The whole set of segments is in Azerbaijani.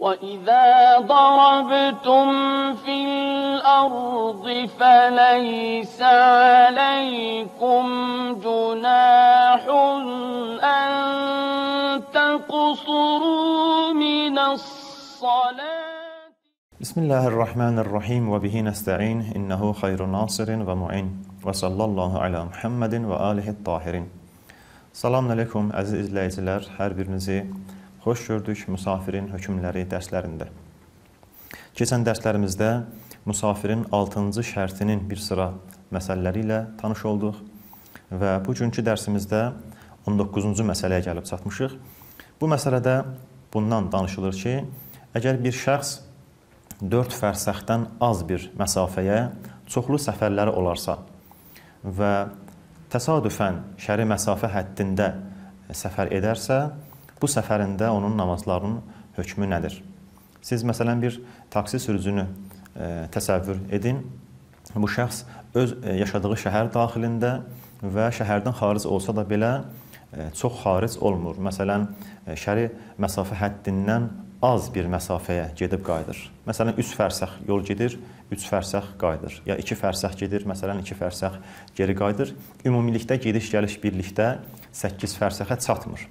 وَإِذَا ضَرَبْتُمْ فِي الْأَرْضِ فَلَيْسَ عَلَيْكُمْ جُنَاحٌ أَن تَقْصُرُوا مِنَ الصَّلَاةِ. Bismillahirrahmanirrahim və bihi nəstə'in, innehu xeyru nasirin və mu'in və sallallahu alə Muhammedin və alihit tahirin. Salamun aleykum, əziz izləyicilər, hər birinizi xoş gördük Müsafirin hökmləri dərslərində. Keçən dərslərimizdə müsafirin 6-cı şərtinin bir sıra məsələləri ilə tanış olduq və bugünkü dərsimizdə 19-cu məsələyə gəlib çatmışıq. Bu məsələdə bundan danışılır ki, əgər bir şəxs 4 fərsəxdən az bir məsafəyə çoxlu səfərləri olarsa və təsadüfən şəri məsafə həddində səfər edərsə, bu səfərində onun namazlarının hökmü nədir? Siz məsələn bir taksi sürücünü təsəvvür edin. Bu şəxs öz yaşadığı şəhər daxilində və şəhərdən xaric olsa da belə çox xaric olmur. Məsələn, şəri məsafə həddindən az bir məsafəyə gedib qayıdır. Məsələn, 3 fərsəx yol gedir, 3 fərsəx qayıdır. Ya 2 fərsəx gedir, məsələn, 2 fərsəx geri qayıdır. Ümumilikdə gediş-gəliş birlikdə 8 fərsəxə çatmır.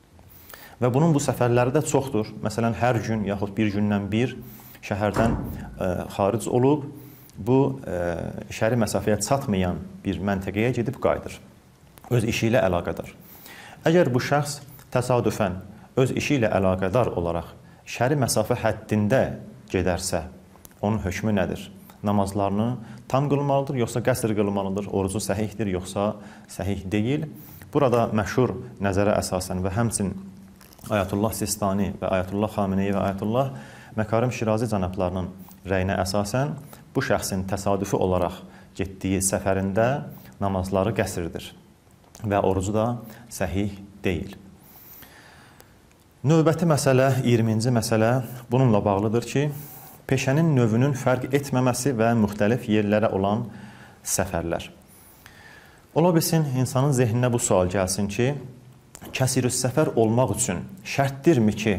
Və bunun bu səfərləri də çoxdur. Məsələn, hər gün yaxud bir gündən bir şəhərdən xaric olub, bu şəri məsafəyə çatmayan bir məntəqəyə gedib qayıdır. Öz işi ilə əlaqədar. Əgər bu şəxs təsadüfən öz işi ilə əlaqədar olaraq şəri məsafə həddində gedərsə, onun hökmü nədir? Namazlarını tam qılmalıdır, yoxsa qəsr qılmalıdır? Orucu səhihdir, yoxsa səhih deyil? Burada məşhur nəzərə əsasən və həmçinin Ayətullah Sistani və Ayətullah Xameneyi və Ayətullah Məkarim Şirazi cənablarının rəyinə əsasən bu şəxsin təsadüfi olaraq getdiyi səfərində namazları qəsrdir və orucu da səhih deyil. Növbəti məsələ, 20-ci məsələ bununla bağlıdır ki, peşənin növünün fərq etməməsi və müxtəlif yerlərə olan səfərlər. Ola bilsin, insanın zehninə bu sual gəlsin ki, kəsirüs səfər olmaq üçün şərtdirmi ki,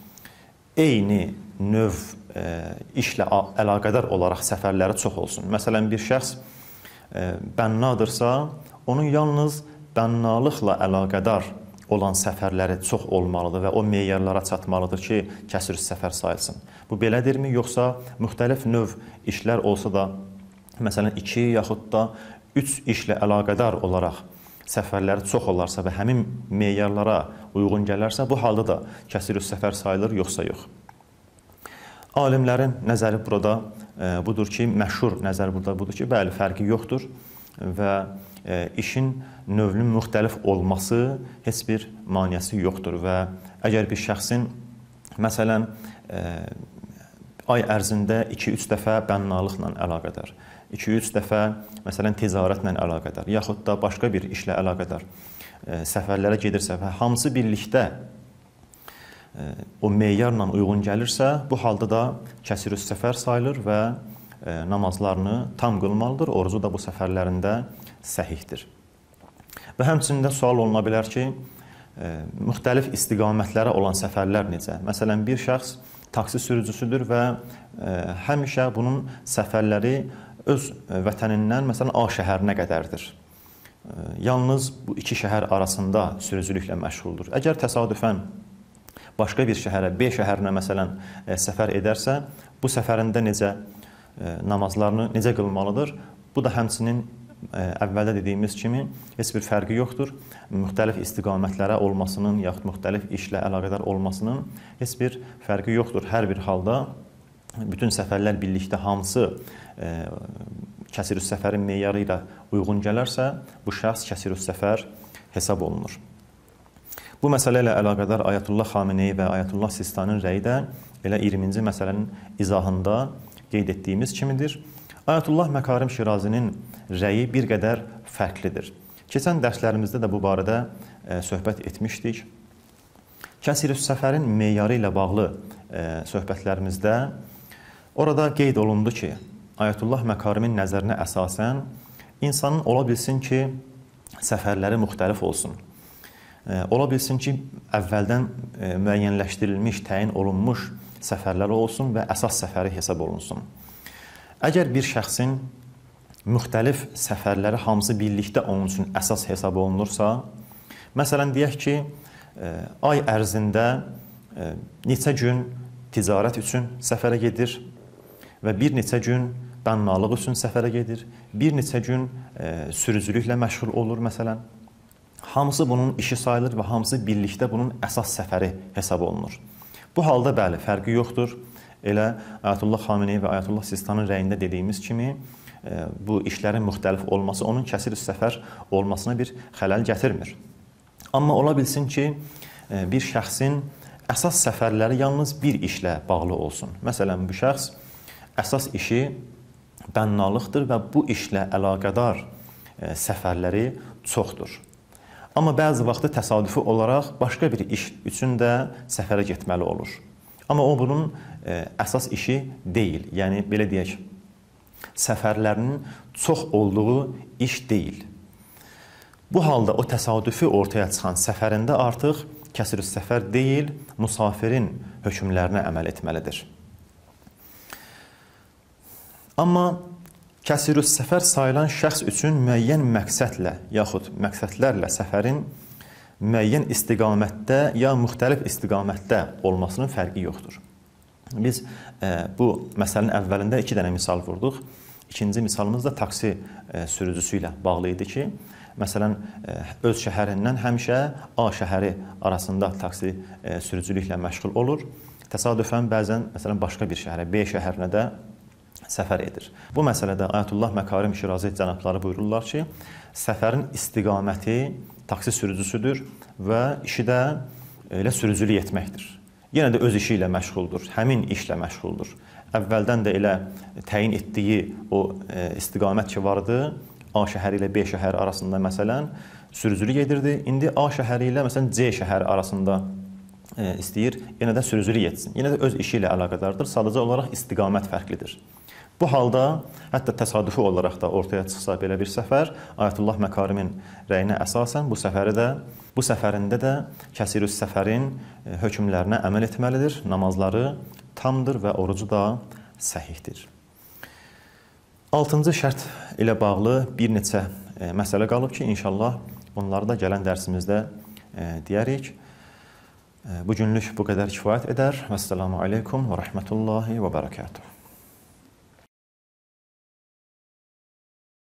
eyni növ işlə əlaqədar olaraq səfərləri çox olsun? Məsələn, bir şəxs bənnadırsa, onun yalnız bənnalıqla əlaqədar olan səfərləri çox olmalıdır və o meyarlara çatmalıdır ki, kəsirüs səfər sayılsın. Bu belədirmi? Yoxsa müxtəlif növ işlər olsa da, məsələn, 2 yaxud da 3 işlə əlaqədar olaraq səfərləri çox olarsa və həmin meyarlara uyğun gələrsə, bu halda da kəsirüs səfər sayılır, yoxsa yox. Alimlərin nəzəri burada budur ki, məşhur nəzər burada budur ki, bəli, fərqi yoxdur və işin növünün müxtəlif olması heç bir maneəsi yoxdur və əgər bir şəxsin, məsələn, ay ərzində 2-3 dəfə bənnalıqla əlaqədar, 2-3 dəfə, məsələn, ticarətlə əlaqədar, yaxud da başqa bir işlə əlaqədar səfərlərə gedirsə və hamısı birlikdə o meyarla uyğun gəlirsə, bu halda da kəsirüs səfər sayılır və namazlarını tam qılmalıdır, orucu da bu səfərlərində səhihdir. Və həmçinin də sual oluna bilər ki, müxtəlif istiqamətlərə olan səfərlər necə? Məsələn, bir şəxs taksi sürücüsüdür və həmişə bunun səfərləri öz vətənindən, məsələn, A şəhərinə qədərdir. Yalnız bu 2 şəhər arasında sürücülüklə məşğuldur. Əgər təsadüfən başqa bir şəhərə, B şəhərinə, məsələn, səfər edərsə, bu səfərində necə namazlarını necə qılmalıdır? Bu da həmçinin əvvəldə dediyimiz kimi heç bir fərqi yoxdur. Müxtəlif istiqamətlərə olmasının, yaxud müxtəlif işlə əlaqədar olmasının heç bir fərqi yoxdur. Hər bir halda bütün səfərlər birlikdə hamısı kəsirüs səfərin meyarı ilə uyğun gələrsə, bu şəxs kəsirüs səfər hesab olunur. Bu məsələ ilə əlaqədar Ayətullah Xameneyi və Ayətullah Sistaninin rəyi də elə 20-ci məsələnin izahında qeyd etdiyimiz kimidir. Ayətullah Məkarim Şirazinin rəyi bir qədər fərqlidir. Keçən dərslərimizdə də bu barədə söhbət etmişdik. Kəsirüs səfərin meyarı ilə bağlı söhbətlərimizdə orada qeyd olundu ki, Ayətullah Məkarimin nəzərinə əsasən insanın ola bilsin ki, səfərləri müxtəlif olsun. Ola bilsin ki, əvvəldən müəyyənləşdirilmiş, təyin olunmuş səfərləri olsun və əsas səfəri hesab olunsun. Əgər bir şəxsin müxtəlif səfərləri hamısı birlikdə onun üçün əsas hesab olunursa, məsələn, deyək ki, ay ərzində neçə gün ticarət üçün səfərə gedir və bir neçə gün bənnalıq üçün səfərə gedir, bir neçə gün sürücülüklə məşğul olur, məsələn. Hamısı bunun işi sayılır və hamısı birlikdə bunun əsas səfəri hesab olunur. Bu halda, bəli, fərqi yoxdur. Elə Ayətullah Xameneyi və Ayətullah Sistanın rəyində dediyimiz kimi, bu işlərin müxtəlif olması onun kəsir səfər olmasına bir xələl gətirmir. Amma ola bilsin ki, bir şəxsin əsas səfərləri yalnız bir işlə bağlı olsun. Məsələn, bu şəxs əsas işi bənnalıqdır və bu işlə əlaqədar səfərləri çoxdur. Amma bəzi vaxtı təsadüfi olaraq başqa bir iş üçün də səfərə getməli olur. Amma o bunun əsas işi deyil. Yəni, belə deyək, səfərlərinin çox olduğu iş deyil. Bu halda o təsadüfi ortaya çıxan səfərində artıq kəsir səfər deyil, musafirin hökmlərinə əməl etməlidir. Amma kəsir səfər sayılan şəxs üçün müəyyən məqsədlə yaxud məqsədlərlə səfərin müəyyən istiqamətdə ya müxtəlif istiqamətdə olmasının fərqi yoxdur. Biz bu məsələnin əvvəlində 2 dənə misal vurduq. İkinci misalımız da taksi sürücüsü ilə bağlı idi ki, məsələn, öz şəhərindən həmişə A şəhəri arasında taksi sürücülüklə məşğul olur. Təsadüfən bəzən, məsələn, başqa bir şəhərə, B şəhərinə də səfər edir. Bu məsələdə Ayətullah Məkarim Şirazi cənabları buyururlar ki, səfərin istiqaməti taksi sürücüsüdür və işi də elə sürücülük etməkdir. Yenə də öz işi ilə məşğuldur, həmin işlə məşğuldur. Əvvəldən də elə təyin etdiyi o istiqamət ki vardı, A şəhəri ilə B şəhəri arasında məsələn sürücülük edirdi. İndi A şəhəri ilə məsələn C şəhəri arasında istəyir, yenə də sürücülük etsin. Yenə də öz işi ilə əlaqədardır, sadəcə olaraq istiqamət fərqlidir. Bu halda, hətta təsadüfi olaraq da ortaya çıxsa belə bir səfər, Ayətullah Məkarimin rəyinə əsasən bu səfərində də kəsir səfərin hökmlərinə əməl etməlidir, namazları tamdır və orucu da səhihdir. 6-cı şərt ilə bağlı bir neçə məsələ qalıb ki, inşallah bunları da gələn dərsimizdə deyərik. Bu günlük bu qədər kifayət edər. Vəssalamu aleykum və rəhmətullahi və bərəkatuhu.